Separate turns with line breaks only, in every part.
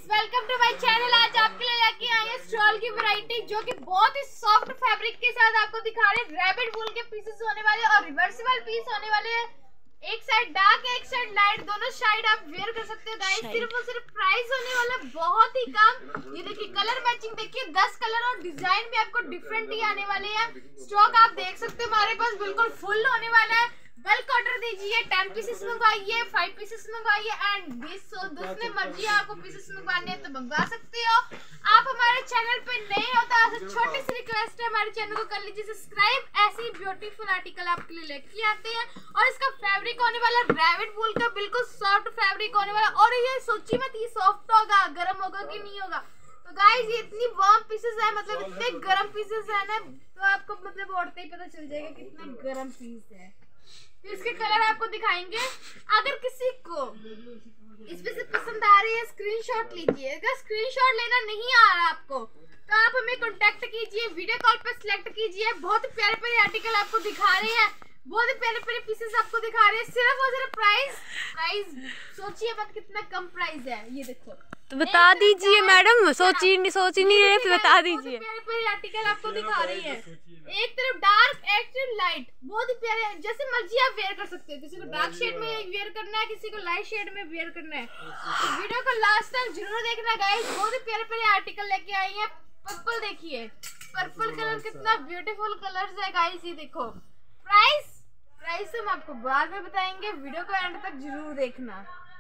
Welcome to my channel. आज आपके लिए लेके आए हैं स्टॉल की वैरायटी जो कि बहुत ही सॉफ्ट फैब्रिक के साथ आपको दिखा रहे हैं। रैबिट वूल के पीसेस होने वाले और रिवर्सिबल पीस होने वाले हैं। एक साइड डार्क एक साइड लाइट, दोनों साइड आप वेयर कर सकते हो गाइस। सिर्फ और सिर्फ प्राइस होने वाला बहुत ही कम। ये देखिए कलर मैचिंग देखिए, 10 कलर और डिजाइन भी आपको डिफरेंट ही आने वाले हैं। स्टॉक आप देख सकते हो हमारे पास बिल्कुल फुल होने वाला है। बल्क ऑर्डर दीजिए, 10 पीसेस मंगवाइए, 5 पीसेस मंगवाइए एंड 20 जितने मर्जी आपको पीसेस मंगवाने हैं तो मंगवा सकते हो। आप हमारे चैनल पे नए हो तो छोटी सी रिक्वेस्ट है, हमारे चैनल को कर लीजिए सब्सक्राइब। ऐसे ही ब्यूटीफुल आर्टिकल आपके लिए लेके आते हैं और इसका फैब्रिक होने वाला रैबिट वूल का बिल्कुल सॉफ्ट फैब्रिक होने वाला। और ये सोची मत ये सॉफ्ट होगा, गर्म होगा कि नहीं होगा। तो गाइस ये इतनी वार्म पीसेस है, मतलब इतने गर्म पीसेस है ना, तो आपको मतलब औरते ही पता चल जाएगा कितना गर्म पीस है। तो इसके कलर आपको दिखाएंगे। अगर किसी को इसमें से पसंद आ रही है स्क्रीनशॉट लीजिए। अगर स्क्रीनशॉट लेना नहीं आ रहा आपको तो आप हमें कांटेक्ट कीजिए, वीडियो कॉल पर सिलेक्ट कीजिए। बहुत प्यारे प्यारे आर्टिकल आपको दिखा रहे हैं, बहुत प्यारे प्यारे पीसेस आपको दिखा रहे हैं। सिर्फ और सिर्फ प्राइस सोचिए मत कितना कम प्राइस है। ये देखो
तो बता दीजिए मैडम, सोची नहीं रहे तो बता दीजिए।
प्यारे प्यारे आर्टिकल आपको दिखा रही है, एक तरफ डार्क एक तरफ लाइट, बहुत ही प्यारे। जैसे मर्जी आप वेयर कर सकते हो। किसी को डार्क शेड में वेयर करना है, किसी को लाइट शेड में वेयर करना है। तो वीडियो को लास्ट तक जरूर देखना गाइस। बहुत ही प्यारे प्यारे आर्टिकल लेके आई हैं। पर्पल देखिए, पर्पल कलर कितना ब्यूटीफुल कलर्स है गाइस। ये देखो प्राइस हम आपको बाद में बताएंगे, वीडियो को एंड तक जरूर देखना।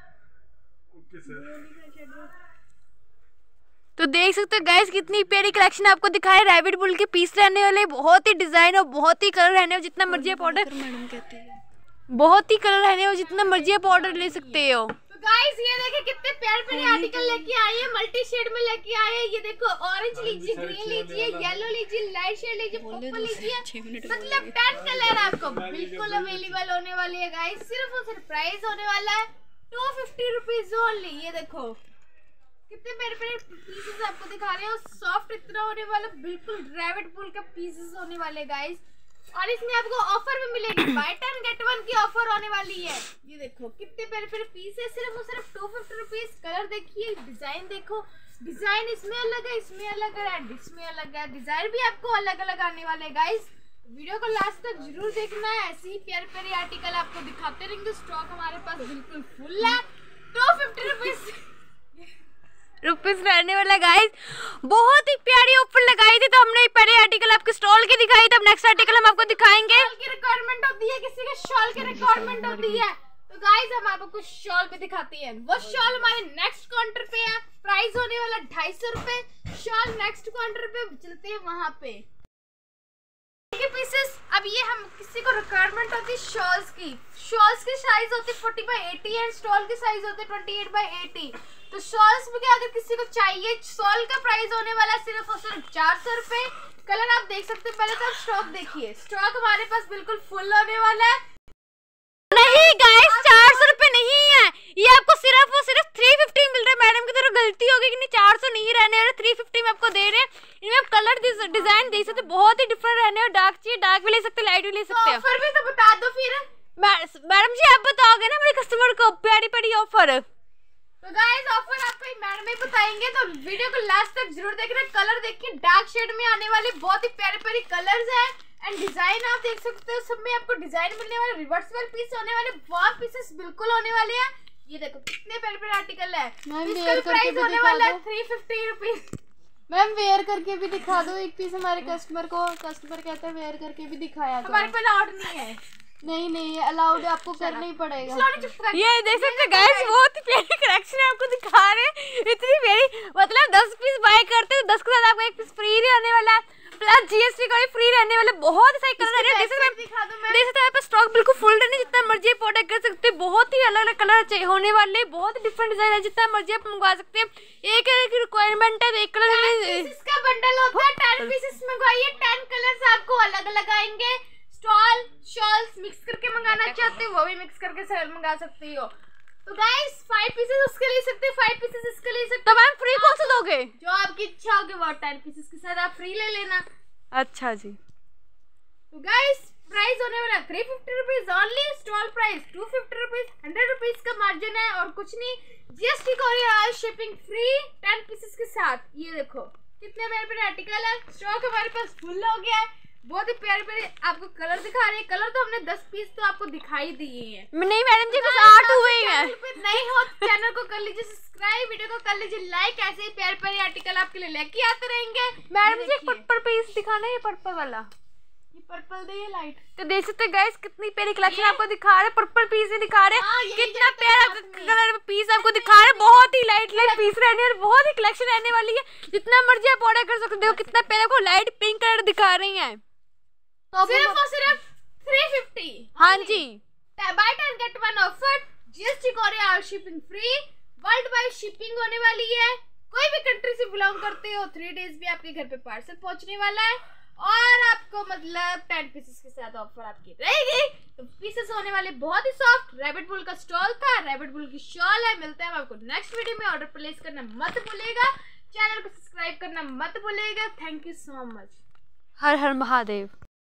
तो देख सकते हो गाइस कितनी प्यारी कलेक्शन आपको दिखाए। रैबिट वूल के पीस रहने वाले, बहुत ही डिजाइन और बहुत ही कलर रहने वाले। जितना मर्जी आप ऑर्डर, मैडम कहती है बहुत ही कलर रहने वाले, जितना मर्जी आप ऑर्डर ले सकते हो।
तो गाइस ये देखिए कितने प्यारे प्यारे आर्टिकल लेके आए हैं, मल्टी शेड में लेके आए हैं। ये देखो ऑरेंज लीजिए, ग्रीन लीजिए, येलो लीजिए, लाइट शेड लीजिए, पर्पल लीजिए, मतलब 10 कलर आपको बिल्कुल अवेलेबल होने वाली है गाइस। सिर्फ और सिर्फ प्राइस होने वाला है 250 रुपीज ओनली। ये देखो कितने प्यारे प्यारे पीसेस आपको दिखा रहे हैं। सॉफ्ट इतना होने वाला, बिल्कुल रैबिट वूल का पीसेस होने वाले गाइस। और इसमें आपको ऑफर भी मिलेगी, बाय 10 गेट 1 की ऑफर होने वाली है। ये देखो कितने प्यारे प्यारे पीस है, सिर्फ और सिर्फ 250 रुपीज। कलर देखिए, डिजाइन देखो, डिजाइन इसमें अलग है, इसमें अलग है, इसमें अलग है। डिजाइन भी आपको अलग अलग आने वाले गाइस। वीडियो को लास्ट तक जरूर देखना है। ऐसे ही प्यारे प्यारे आर्टिकल आपको दिखाते रहेंगे। स्टॉक हमारे पास बिल्कुल फुल है। 250
रुपीस रहने वाला गाइस। बहुत ही प्यारी ऑफर लगाई थी, तो हमने पहले आर्टिकल आपके स्टॉल के दिखाई, तब नेक्स्ट आर्टिकल हम आपको दिखाएंगे।
शॉल की रिक्वायरमेंट होती है, किसी के शॉल की रिक्वायरमेंट होती है, तो गाइस हम आपको कुछ शॉल पे दिखाते हैं। वो शॉल हमारे नेक्स्ट काउंटर पे है। प्राइस होने वाला 250 रुपए। शॉल नेक्स्ट काउंटर पे चलते हैं, वहां पे पीसेस। अब ये हम किसी को रिक्वायरमेंट होती है शॉल्स की साइज होती है 40x80 एंड स्टॉल की साइज होती है 28x80। तो शॉल्स में अगर किसी को चाहिए, शॉल का प्राइस होने वाला सिर्फ और सिर्फ 400 रुपए। कलर आप देख सकते हैं। पहले तो आप स्टॉक देखिए, स्टॉक हमारे पास बिल्कुल फुल होने वाला है।
नहीं गाइस 400 रुपए नहीं है, ये आपको सिर्फ और सिर्फ 350 मिल रहा है। मैडम की तरफ गलती हो गई कि नहीं, 400 नहीं रहने वाले, 350 में आपको दे रहे हैं। इनमें आप कलर डिजाइन देख सकते, बहुत ही डिफरेंट रहने हैं। डार्क चाहिए डार्क भी ले सकते, लाइट भी ले सकते हैं।
ऑफर भी तो बता दो फिर।
मैडम जी आप बताओगे ना मेरे कस्टमर को प्यारी प्यारी ऑफर।
तो गाइस ऑफर आपको मैडम ही बताएंगे, तो वीडियो को लास्ट तक जरूर देखना। कलर देखिए, डार्क शेड में आने वाले बहुत ही प्यारे प्यारे कलर्स हैं एंड डिजाइन आप देख सकते हो। सब में आपको डिजाइन मिलने वाले, रिवर्सिबल पीस होने वाले, वार्म पीसेस बिल्कुल होने वाले हैं। ये देखो कितने प्यारे प्यारे आर्टिकल है। इसका प्राइस होने वाला है 350 रुपीज।
मैम वेयर करके भी दिखा दो एक पीस हमारे कस्टमर को। कस्टमर कहता है वेयर करके भी दिखाया तो।
हमारे पे अलाउड नहीं है।
नहीं अलाउड आपको करना ही पड़ेगा।
ये देख सकते गाइस, बहुत ही प्यारी कलेक्शन आपको दिखा रहे हैं। इतनी प्यारी, मतलब 10 पीस बाय करते हो 10 के साथ आपको एक पीस फ्री रहने वाला है, प्लस जीएसटी का भी फ्री रहने वाला। बहुत सही कलर है। देख सकते हैं स्टॉक बिल्कुल फुल रहने, जितना मर्जी आप ऑर्डर कर सकते हैं। बहुत ही अलग अलग कलर होने वाले, बहुत डिफरेंट डिजाइन है, जितना मर्जी आप मंगवा सकते हैं। एक रिक्वायरमेंट है, एक कलर में
इसका बंडल होता है। 10 पीसेस मंगवाइए, 10 कलर्स आपको अलग अलग आएंगे। स्टॉल शॉल्स मिक्स करके मंगाना चाहते हो वो भी मिक्स करके सेल मंगा सकती हो। तो गाइस 5 पीसेस उसके ले सकते हैं, 5 पीसेस इसके ले सकते हैं।
तो मैम फ्री कौन सा दोगे?
जो आपकी इच्छा होगी वो 10 पीसेस के साथ आप फ्री ले लेना।
अच्छा जी।
तो गाइस प्राइस होने वाला 350 rupees only. Stall price 250 rupees, 100 rupees का मार्जिन है और कुछ नहीं। जीएसटी कोरियर शिपिंग फ्री, ये देखो कितने प्यारे प्यारे आर्टिकल है। स्टॉक हमारे पास फुल हो गया है। बहुत ही प्यारे प्यारे आपको कलर दिखा रहे हैं। कलर तो हमने 10 पीस तो आपको दिखाई दिए हैं।
नहीं मैडम जी, कुछ 8 हुए हैं।
नहीं हो चैनल को कर लीजिए सब्सक्राइब, वीडियो को कर लीजिए लाइक। ऐसे ही प्यारे प्यारे आर्टिकल आपके लिए लेके आते रहेंगे।
मैडम जी एक पर्पल पीस दिखाना है, ये पर्पल वाला,
ये पर्पल दे ये लाइट।
तो देख सकते गाइस कितनी प्यारी कलेक्शन आपको दिखा रहे हैं। पर्पल पीस ही दिखा रहे हैं, कितना प्यारा कलर पीस आपको दिखा रहे हैं। बहुत ही लाइट पीस रहने और बहुत ही कलेक्शन रहने वाली है। जितना मर्जी आप ऑर्डर कर सकते हो। देखो कितना प्यारा आपको लाइट पिंक कलर दिखा रही है।
सिर्फ और सिर्फ 350।
हाँ जी,
buy 10 get 1 offer. GST courier और shipping free. World wide shipping होने वाली है। कोई भी कंट्री से बिलोंग करते हो 3 डेज भी आपके घर पे पार्सल पहुंचने वाला है। और आपको मतलब 10 पीसेस के साथ ऑफर आपकी रहेगी। तो पीसेस होने वाले बहुत ही सॉफ्ट। रैबिट बुल का स्टॉल था, रैबिट बुल की शॉल है। मिलते हैं आपको नेक्स्ट वीडियो में। ऑर्डर प्लेस करना मत भूलिएगा, चैनल को सब्सक्राइब करना मत भूलिएगा। Thank you so much.
हर हर महादेव।